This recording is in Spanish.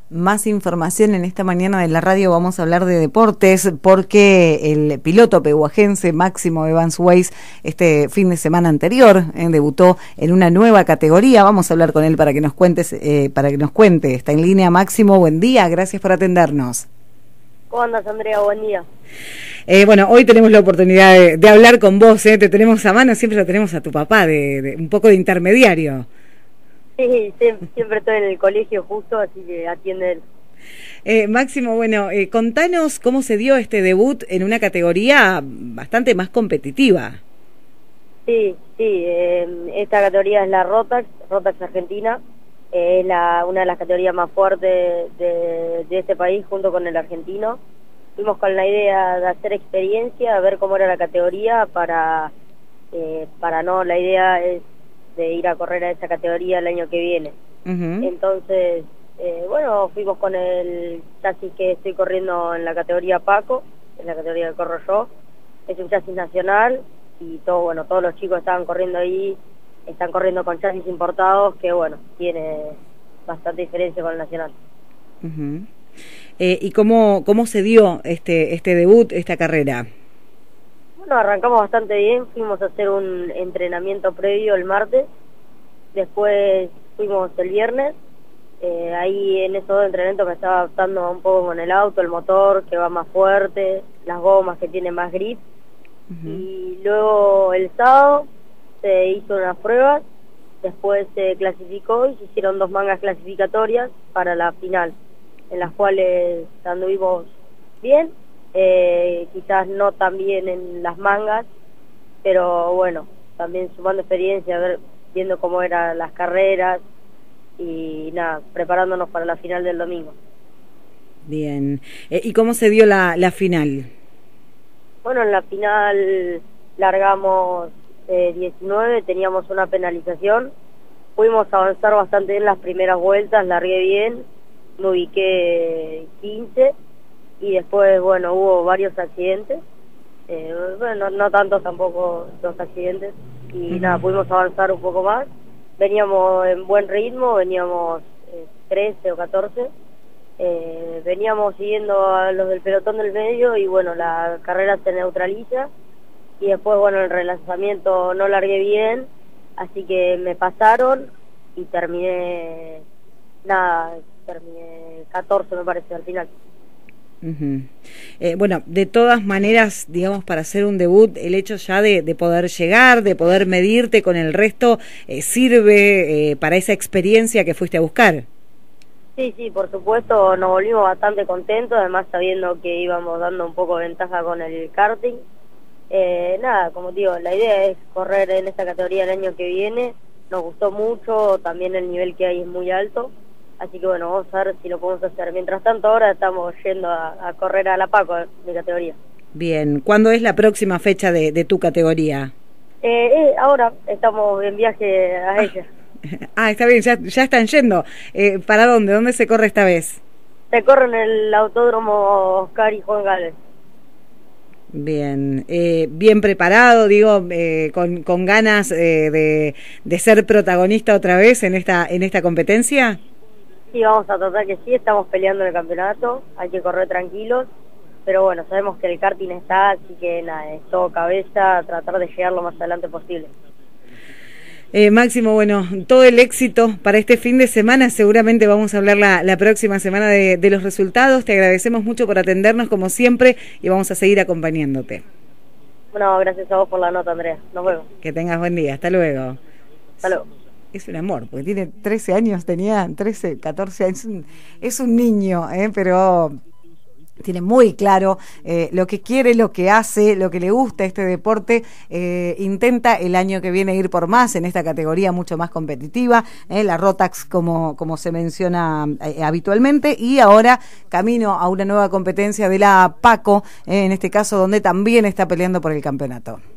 Más información en esta mañana de la radio. Vamos a hablar de deportes porque el piloto pehuajense Máximo Evans Weiss este fin de semana anterior debutó en una nueva categoría. Vamos a hablar con él para que nos cuente. Está en línea. Máximo, buen día, gracias por atendernos. ¿Cómo andas, Andrea? Buen día. Bueno, hoy tenemos la oportunidad de hablar con vos, te tenemos a mano, siempre lo tenemos a tu papá, de un poco de intermediario. Sí, siempre estoy en el colegio justo, así que atiende él. Máximo, bueno, contanos cómo se dio este debut en una categoría bastante más competitiva. Sí, esta categoría es la Rotax Argentina, es una de las categorías más fuertes de este país junto con el argentino. Fuimos con la idea de hacer experiencia, ver cómo era la categoría la idea es de ir a correr a esa categoría el año que viene. Entonces, bueno, fuimos con el chasis que estoy corriendo en la categoría Paco, en la categoría que corro yo. Es un chasis nacional y todos los chicos estaban corriendo ahí, están corriendo con chasis importados que, bueno, tiene bastante diferencia con el nacional. ¿Y cómo se dio este debut, esta carrera? Bueno, arrancamos bastante bien, fuimos a hacer un entrenamiento previo el martes, después fuimos el viernes, ahí en esos dos entrenamientos me estaba adaptando un poco con el auto, el motor que va más fuerte, las gomas que tienen más grip, y luego el sábado se hizo unas pruebas, después se clasificó y se hicieron 2 mangas clasificatorias para la final, en las cuales anduvimos bien. Quizás no tan bien en las mangas, pero bueno, también sumando experiencia, viendo cómo eran las carreras y nada, preparándonos para la final del domingo. Bien, ¿y cómo se dio la final? Bueno, en la final largamos 19, teníamos una penalización, pudimos avanzar bastante bien las primeras vueltas, largué bien, me ubiqué 15, y después, bueno, hubo varios accidentes, bueno, no tantos tampoco los accidentes, y nada, pudimos avanzar un poco más, veníamos en buen ritmo, veníamos 13 o 14, veníamos siguiendo a los del pelotón del medio, y bueno, la carrera se neutraliza, y después, bueno, el relanzamiento no largué bien, así que me pasaron, y terminé 14 me parece al final. Bueno, de todas maneras, digamos, para hacer un debut, el hecho ya de poder llegar, de poder medirte con el resto, sirve para esa experiencia que fuiste a buscar. Sí, por supuesto, nos volvimos bastante contentos, además sabiendo que íbamos dando un poco de ventaja con el karting. Nada, como digo, la idea es correr en esta categoría el año que viene, nos gustó mucho, también el nivel que hay es muy alto. Así que bueno, vamos a ver si lo podemos hacer. Mientras tanto, ahora estamos yendo a correr a la Paco, mi categoría. Bien, ¿cuándo es la próxima fecha de tu categoría? Ahora estamos en viaje a ella. Está bien, ya están yendo. ¿Para dónde? ¿Dónde se corre esta vez? Se corre en el Autódromo Oscar y Juan Gálvez. Bien, bien preparado, digo, con ganas de ser protagonista otra vez en esta competencia. Sí, vamos a tratar que sí, estamos peleando en el campeonato, hay que correr tranquilos, pero bueno, sabemos que el karting está, así que nada, es todo cabeza, tratar de llegar lo más adelante posible. Máximo, bueno, todo el éxito para este fin de semana, seguramente vamos a hablar la próxima semana de los resultados, te agradecemos mucho por atendernos como siempre y vamos a seguir acompañándote. Bueno, gracias a vos por la nota, Andrea, nos vemos. Que tengas buen día, hasta luego. Hasta luego. Es un amor, porque tiene 13 años, tenía 13, 14 años, es un niño, pero tiene muy claro lo que quiere, lo que hace, lo que le gusta este deporte, intenta el año que viene ir por más en esta categoría mucho más competitiva, la Rotax como se menciona habitualmente, y ahora camino a una nueva competencia de la Paco, en este caso donde también está peleando por el campeonato.